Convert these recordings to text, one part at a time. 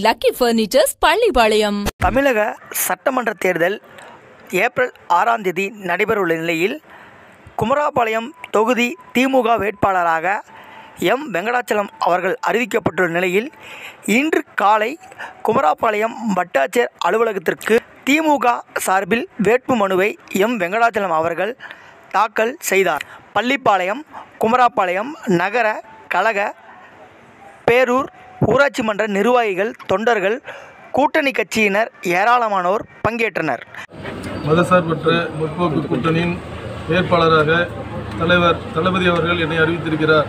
Lucky Furnitures, Pallipalayam. தமிழக சட்டமன்ற தேர்தல் ஏப்ரல் 6ஆம் தேதி நடைபெறவுள்ள நிலையில் குமராபாளையம் தொகுதி திமுக வேட்பாளராக எம் வெங்கடாச்சலம் அவர்கள் அறிவிக்கப்பட்டுள்ள நிலையில் இன்று காலை குமராபாளையம் வட்டாட்சியர் அலுவலகத்திற்கு திமுக சார்பில் வேட்பு மனுவை எம் வெங்கடாச்சலம் அவர்கள் தாக்கல் செய்தார். பள்ளிப்பாளையம், குமராபாளையம் நகர கழக, பேரூர் ஊராட்சி மன்ற நிர்வாகிகள், தொண்டர்கள், கூட்டணி கட்சியினர் ஏராளமானோர் பங்கேற்றனர். மதசார்பற்ற முற்போக்கு கூட்டணியின் வேட்பாளராக தளபதி அவர்கள் என்னை அறிவித்திருக்கிறார்.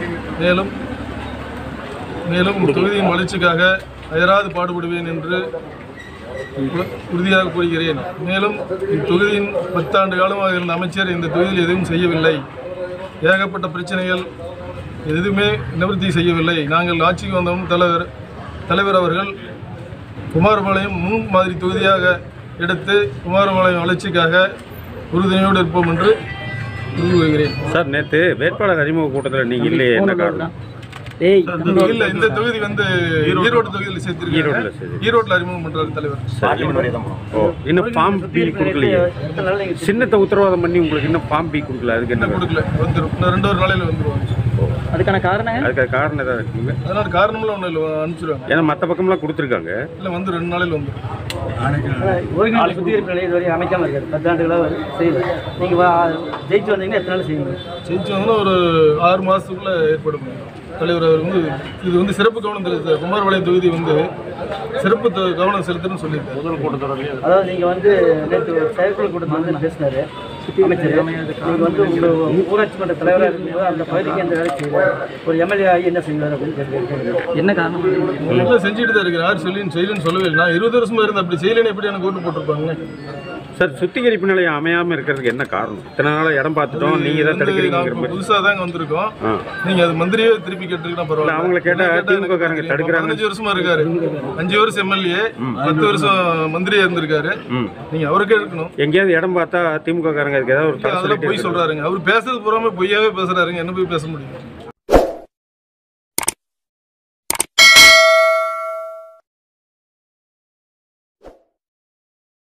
மேலும் தொகுதியின் வளர்ச்சிக்காக அயராது பாடுபடுவேன் என்று உறுதியாக கூறுகிறேன். மேலும் இத்தொகுதியின் 10 ஆண்டு காலமாக இருந்த அமைச்சர் இந்த தொகுதியில் எதுவும் செய்யவில்லை. ஏகப்பட்ட பிரச்சனைகள் எதுவுமே நிவர்த்தி செய்யவில்லை. நாங்கள் ஆட்சிக்கு வந்தோம். தலைவர் அவர்கள் குமாரபாளையம் மாதிரி தொகுதியாக எடுத்து குமாரபாளையம் வளர்ச்சிக்காக உறுதுணையோடு இருப்போம் என்று கூறுகிறேன். சார், நேற்று வேட்பாளர் அறிமுக கூட்டத்தில் நீங்கள் இல்லையே, என்ன காரணம்? இல்ல, இந்த தொகுதி வந்து ஈரோடு தொகுதியில் சேர்த்திருக்காங்க. ஈரோட்டில் அறிமுகம் பண்றாரு தலைவர். இன்னும் ஃபார்ம் பி கொடுக்கலையே, சின்னத்தை உத்தரவாதம் பண்ணி உங்களுக்கு இன்னும் ஃபார்ம் பி கொடுக்கல. அதுக்கு என்ன கொடுக்கல? வந்துடும், 2 நாளையில் வந்துடுவாங்க. அதுக்கான காரணம் ஏதாவது இருக்குங்க? அதனால காரணம்லாம் ஒன்றும் இல்லை, அனுப்பிச்சிடுவாங்க. ஏன்னா மற்ற பக்கம்லாம் கொடுத்துருக்காங்க. இல்லை, வந்து 2 நாளையில் வந்துடும். சுத்திகரிப்பு நிலையம் இதுவரை அமைக்காமல் இருக்காது. 10 ஆண்டுகளாக செய்யல. நீங்கள் ஜெயிச்சு வந்தீங்கன்னா எத்தனை நாள் செய்வீங்க? ஜெயிச்சு வந்தோன்னா ஒரு 6 மாதத்துக்குள்ளே ஏற்பாடு பண்ணுவோம். தலைவர் அவர் வந்து இது வந்து சிறப்பு கவனம் செலுத்த, குமாரபாளையம் தொகுதி வந்து சிறப்பு கவனம் செலுத்துன்னு சொல்லியிருக்காரு. அதாவது நீங்கள் வந்து நேற்று செயற்குழு கூட்டத்தில் வந்து பேசினார் அமைச்சர். நீங்கள் வந்து உங்கள் ஊராட்சி மன்ற தலைவராக இருக்கும்போது அந்த பகுதிக்கு எந்த வேலை செய்வார், ஒரு எம்எல்ஏ ஆகி என்ன செய்வார் அப்படின்னு கேட்குறேன். என்ன காரணம்? எல்லாம் செஞ்சுட்டு தான் இருக்கிறேன். யார் செய்யலன்னு சொல்லவே இல்லை. நான் 20 வருஷமாக இருந்து அப்படி செய்யலன்னு எப்படி எனக்கு ஓட்டு போட்டிருப்பாங்க? சார், சுத்திகரிப்பு நிலையம் அமையாமல் இருக்கிறதுக்கு என்ன காரணம்? இத்தனை நாளாக இடம் பார்த்துட்டோம், நீங்கள் தான் தடுக்கிறீங்க. புதுசாக தாங்க வந்திருக்கோம். நீங்கள் அது மந்திரியே திருப்பி கேட்டுருக்கா பரவாயில்ல. அவங்களை கேட்டால் திமுக காரங்க தடுக்கிறாங்க. 15 வருஷமா இருக்காரு, 5 வருஷம் எம்எல்ஏ, 10 வருஷம் மந்திரியா இருந்திருக்காரு. நீங்க அவருக்கே இருக்கணும். எங்கேயாவது இடம் பார்த்தா திமுக காரங்க அதுக்கு ஏதாவது ஒரு பொய் சொல்றாருங்க. அவர் பேசுறது பூராமே பொய்யாவே பேசுறாருங்க. என்ன போய் பேச முடியும்?